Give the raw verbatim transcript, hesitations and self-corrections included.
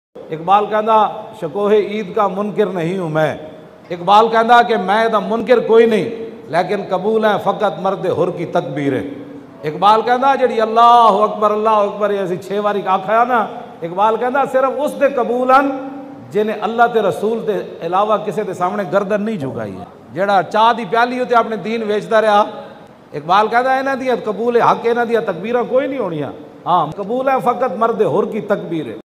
इकबाल कहता शकोहे ईद का मुनकिर नहीं हूँ मैं। इकबाल कहता कि मैं दा मुनकिर कोई नहीं, लेकिन कबूल है फ़कत मर्द हुर की तकबीर है। इकबाल कहता जी अल्लाह अकबर अल्लाह अकबर असी छे वारी आखा ना, इकबाल कहता सिर्फ उस दे कबूल हैं जिन्हें अल्लाह ते रसूल के अलावा किसी के सामने गर्दन नहीं झुकाई है। जड़ा चाह की प्याली उत्ते अपने दीन वेचता रहा, इकबाल कहता इन्हां दी कबूल हक इन्हां दी तकबीरां कोई नहीं होनियां। हाँ, कबूल है फ़कत मर्द हुर की तकबीर है।